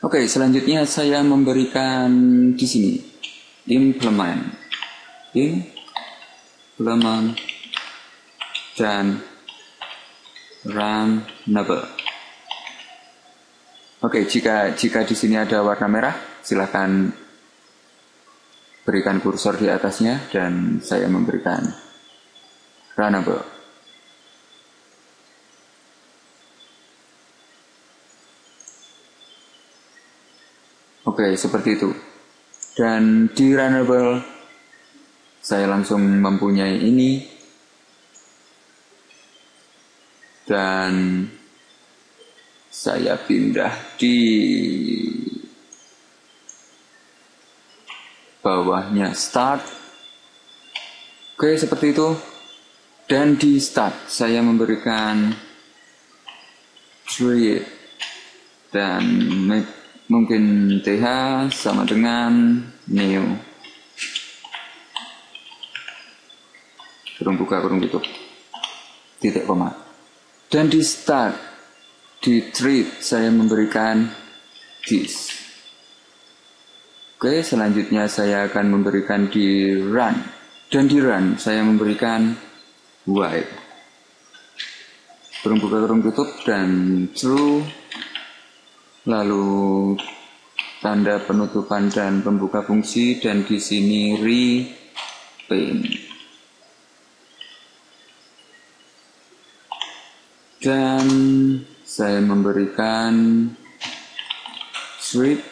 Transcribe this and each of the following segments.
Oke, selanjutnya saya memberikan di sini implement dan runnable. Oke, jika di sini ada warna merah, silahkan berikan kursor di atasnya dan saya memberikan runnable. Oke, seperti itu. Dan di runnable saya langsung mempunyai ini. Dan saya pindah di bawahnya start. Oke, seperti itu. Dan di start saya memberikan treat dan mungkin TH sama dengan new. Kurung buka, kurung tutup. Titik koma. Dan di start, di treat saya memberikan this. Oke, selanjutnya saya akan memberikan di run. Dan di run saya memberikan while. Kurung buka, kurung tutup, dan true. Lalu tanda penutupan dan pembuka fungsi, dan di sini repaint. Dan saya memberikan sleep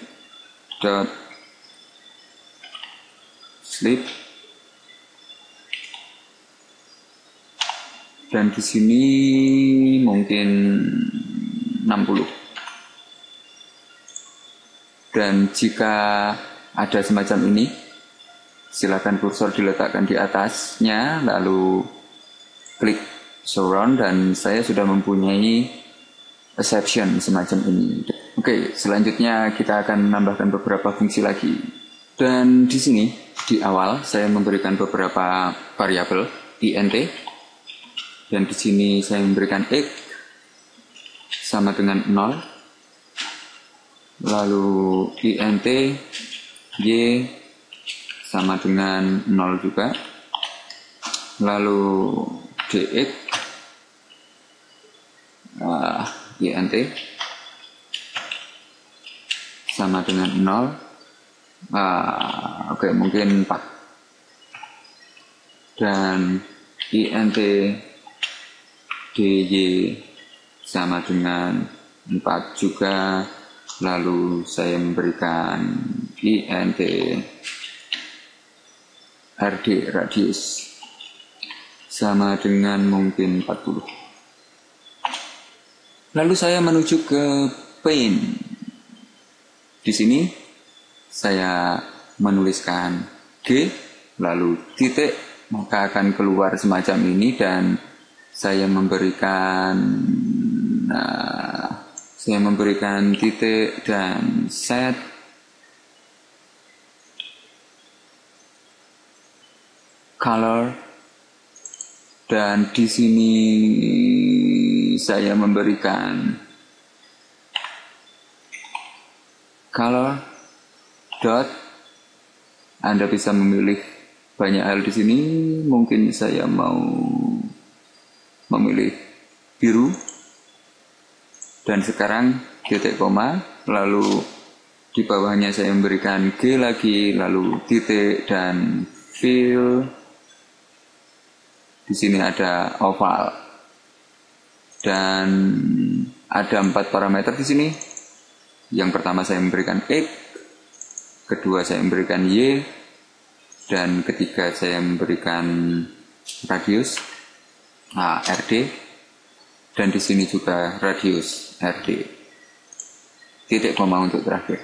dan di sini mungkin 60. Dan jika ada semacam ini, silakan kursor diletakkan di atasnya, lalu klik surround, dan saya sudah mempunyai exception semacam ini. Oke, selanjutnya kita akan menambahkan beberapa fungsi lagi. Dan di sini, di awal, saya memberikan beberapa variabel int, dan di sini saya memberikan x sama dengan 0. Lalu int y sama dengan 0 juga. Lalu dx int sama dengan 0. Oke, mungkin 4. Dan int dy sama dengan 4 juga. Lalu saya memberikan int rd radius sama dengan mungkin 40. Lalu saya menuju ke paint. Di sini saya menuliskan G lalu titik, maka akan keluar semacam ini, dan saya memberikan titik dan set. Color, dan di sini saya memberikan color dot. Anda bisa memilih banyak hal di sini. Mungkin saya mau memilih biru. Dan sekarang titik koma, lalu di bawahnya saya memberikan G lagi, lalu titik dan fill. Di sini ada oval. Dan ada 4 parameter di sini. Yang pertama saya memberikan X, kedua saya memberikan Y, dan ketiga saya memberikan radius RD. Dan di sini juga radius RD. Titik koma untuk terakhir.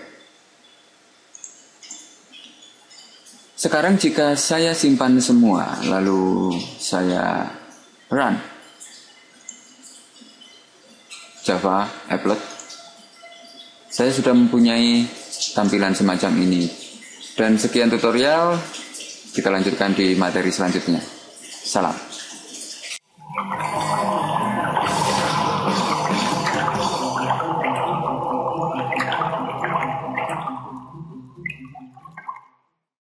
Sekarang jika saya simpan semua, lalu saya run Java applet, saya sudah mempunyai tampilan semacam ini. Dan sekian tutorial, kita lanjutkan di materi selanjutnya. Salam.